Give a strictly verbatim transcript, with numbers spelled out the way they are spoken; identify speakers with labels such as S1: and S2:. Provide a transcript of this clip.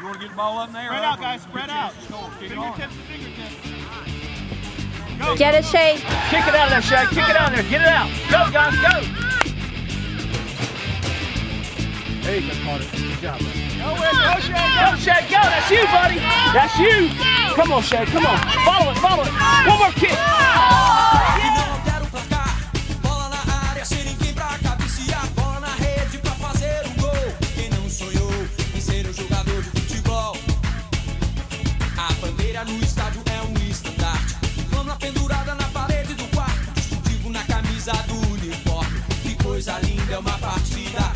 S1: You want to get the ball up in there?
S2: Spread out, guys. Spread out.
S1: Fingertips
S2: to fingertips. Go.
S3: Get it, Shay.
S4: Kick it out of there, Shay. Kick it out of there. Get it out. Go, guys. Go.
S2: There you go, Carter. Good job, man.
S4: Go, go, Shay. Go, Shay. Go. That's you, buddy. That's you. Come on, Shay. Come on. Follow it. Follow it. One more kick.
S5: No estádio é um estandarte, flama pendurada na parede do quarto, distintivo na camisa do uniforme. Que coisa linda, é uma partida